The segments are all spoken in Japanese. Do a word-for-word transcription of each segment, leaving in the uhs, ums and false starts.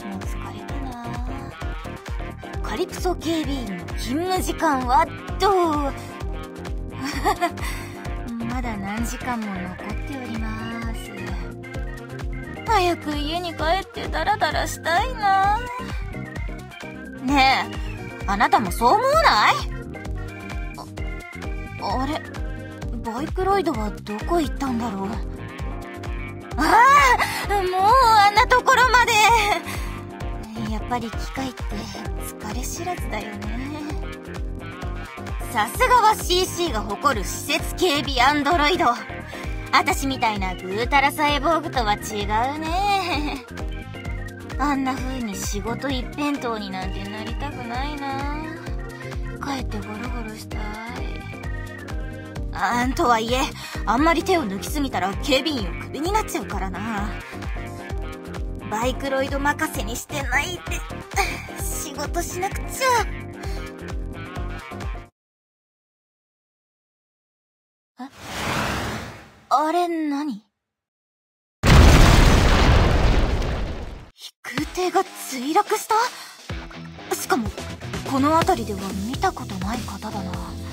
もう疲れたな。カリプソ警備員の勤務時間はとまだ何時間も残っております。早く家に帰ってダラダラしたいな。ねえ、あなたもそう思わない？あ、あれ、バイクロイドはどこ行ったんだろう。ああ、もうあんなところまで。やっぱり機械って疲れ知らずだよね。さすがは シーシー が誇る施設警備アンドロイド。あたしみたいなぐうたらサイボーグとは違うね。あんな風に仕事一辺倒になんてなりたくないな。帰ってゴロゴロしたい。あんとはいえ、あんまり手を抜きすぎたら警備員をクビになっちゃうからな。バイクロイド任せにしてないって仕事しなくちゃ。え？あれ何？飛空艇が墜落した？しかもこの辺りでは見たことない方だな。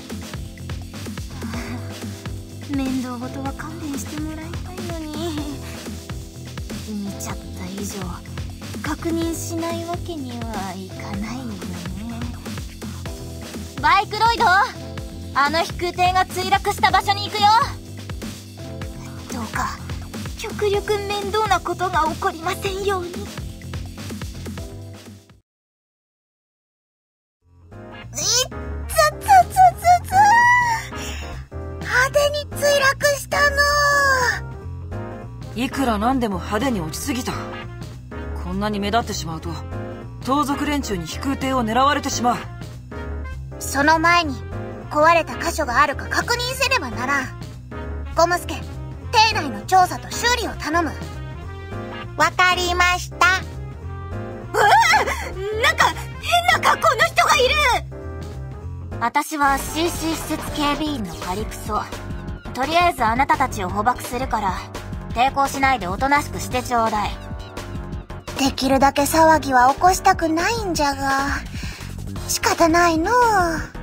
面倒事は勘弁してもらいたいのに、見ちゃった以上確認しないわけにはいかないよね。バイクロイド、あの飛空艇が墜落した場所に行くよ。どうか極力面倒なことが起こりませんように。いっつつつつつ派手に墜落したの。 いくらなんでも派手に落ちすぎた。こんなに目立ってしまうと盗賊連中に飛空艇を狙われてしまう。 その前に壊れた箇所があるか確認せねばならん。ゴムスケ、艇内の調査と修理を頼む。わかりました。うわあ、なんか変な格好の人がいる。私は シーシー 施設警備員のカリプソ。とりあえずあなたたちを捕獲するから抵抗しないでおとなしくしてちょうだい。できるだけ騒ぎは起こしたくないんじゃが仕方ないのう。